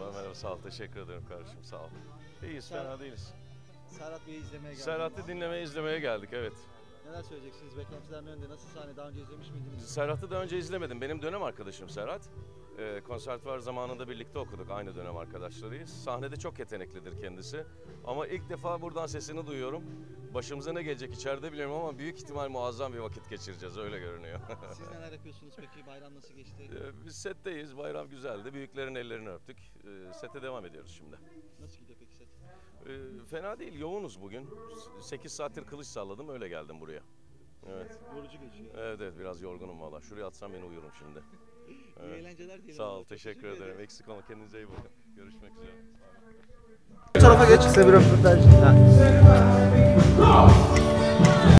Merhaba, sağ ol. Teşekkür ederim kardeşim, sağ ol. İyiyiz, fena değiliz. Serhat Bey'i izlemeye geldik. Serhat'ı dinlemeye, izlemeye geldik, evet. Neler söyleyeceksiniz? Beklentiler önünde nasıl sahne? Daha önce izlemiş miydiniz? Serhat'ı daha önce izlemedim. Benim dönem arkadaşım Serhat. Konservatuvar zamanında birlikte okuduk. Aynı dönem arkadaşlarıyız. Sahnede çok yeteneklidir kendisi. Ama ilk defa buradan sesini duyuyorum. Başımıza ne gelecek içeride bilmiyorum ama büyük ihtimal muazzam bir vakit geçireceğiz. Öyle görünüyor. Siz neler yapıyorsunuz peki? Bayram nasıl geçti? Biz setteyiz. Bayram güzeldi. Büyüklerin ellerini öptük. Sete devam ediyoruz şimdi. Nasıl gidiyor peki set? Fena değil. Yoğunuz bugün. 8 saattir kılıç salladım. Öyle geldim buraya. Evet. Yorucu geçiyor. Evet, evet, biraz yorgunum valla. Şuraya atsam beni uyurum şimdi. İyi eğlenceler diyelim. Sağ ol, Çok teşekkür ederim. Eksik olma, kendinize iyi bakın. Görüşmek üzere. Bu tarafa geç. Size bir röportaj.